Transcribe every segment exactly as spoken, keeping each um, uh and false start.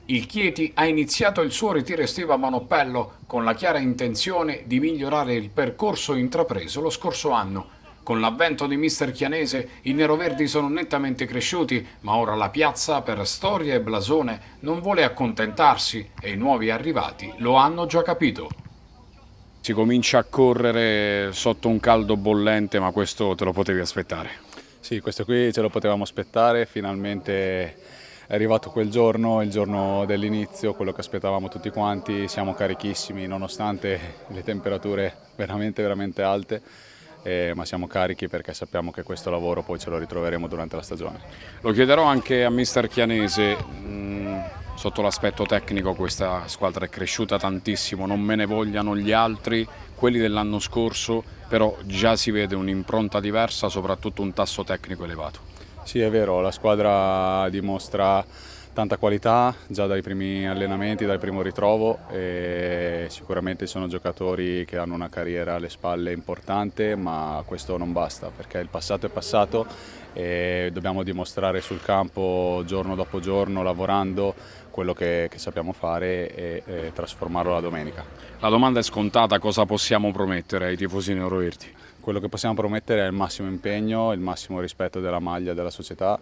Il Chieti ha iniziato il suo ritiro estivo a Manoppello con la chiara intenzione di migliorare il percorso intrapreso lo scorso anno. Con l'avvento di mister Chianese i neroverdi sono nettamente cresciuti, ma ora la piazza, per storia e blasone, non vuole accontentarsi e i nuovi arrivati lo hanno già capito. Si comincia a correre sotto un caldo bollente, ma questo te lo potevi aspettare? Sì, questo qui ce lo potevamo aspettare, finalmente è arrivato quel giorno, il giorno dell'inizio, quello che aspettavamo tutti quanti, siamo carichissimi nonostante le temperature veramente veramente alte, eh, ma siamo carichi perché sappiamo che questo lavoro poi ce lo ritroveremo durante la stagione. Lo chiederò anche a mister Chianese. Mm, sotto l'aspetto tecnico questa squadra è cresciuta tantissimo, non me ne vogliano gli altri, quelli dell'anno scorso, però già si vede un'impronta diversa, soprattutto un tasso tecnico elevato. Sì, è vero, la squadra dimostra tanta qualità già dai primi allenamenti, dal primo ritrovo, e sicuramente sono giocatori che hanno una carriera alle spalle importante, ma questo non basta perché il passato è passato e dobbiamo dimostrare sul campo giorno dopo giorno, lavorando, quello che, che sappiamo fare e, e trasformarlo la domenica. La domanda è scontata: cosa possiamo promettere ai tifosi neroverdi? Quello che possiamo promettere è il massimo impegno, il massimo rispetto della maglia della società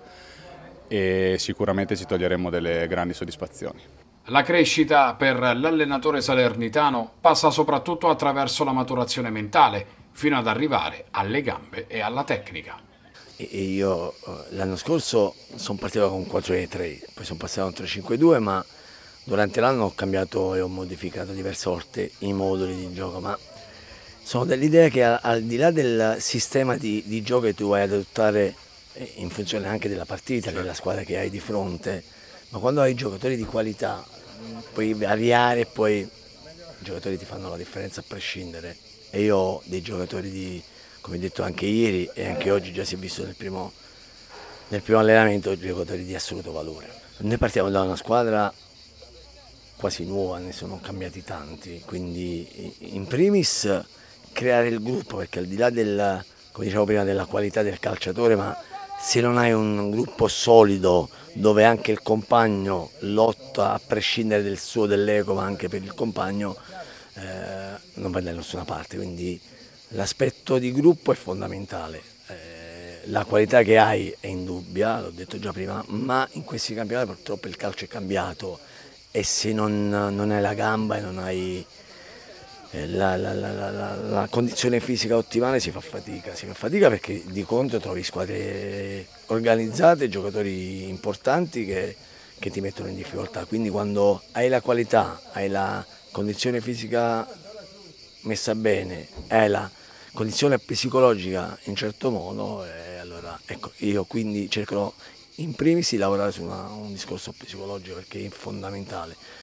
e sicuramente ci toglieremo delle grandi soddisfazioni. La crescita per l'allenatore salernitano passa soprattutto attraverso la maturazione mentale, fino ad arrivare alle gambe e alla tecnica. E io l'anno scorso sono partito con quattro tre tre, poi sono passato a un tre cinque due, ma durante l'anno ho cambiato e ho modificato diverse volte i moduli di gioco, ma sono dell'idea che al di là del sistema di, di gioco che tu vai ad adottare in funzione anche della partita, della squadra che hai di fronte, ma quando hai giocatori di qualità puoi variare e poi i giocatori ti fanno la differenza a prescindere. E io ho dei giocatori di, come detto anche ieri e anche oggi già si è visto nel primo, nel primo allenamento, giocatori di assoluto valore. Noi partiamo da una squadra quasi nuova, ne sono cambiati tanti, quindi in primis creare il gruppo, perché al di là del, come dicevo prima, della qualità del calciatore, ma se non hai un gruppo solido dove anche il compagno lotta a prescindere del suo dell'ego, ma anche per il compagno, eh, non vai da nessuna parte. Quindi l'aspetto di gruppo è fondamentale. Eh, la qualità che hai è indubbia, l'ho detto già prima, ma in questi campionati purtroppo il calcio è cambiato e se non, non hai la gamba e non hai La, la, la, la, la condizione fisica ottimale si fa fatica, si fa fatica perché di contro trovi squadre organizzate, giocatori importanti che, che ti mettono in difficoltà, quindi quando hai la qualità, hai la condizione fisica messa bene, hai la condizione psicologica in certo modo, eh, allora ecco, io quindi cercherò in primis di lavorare su una, un discorso psicologico perché è fondamentale,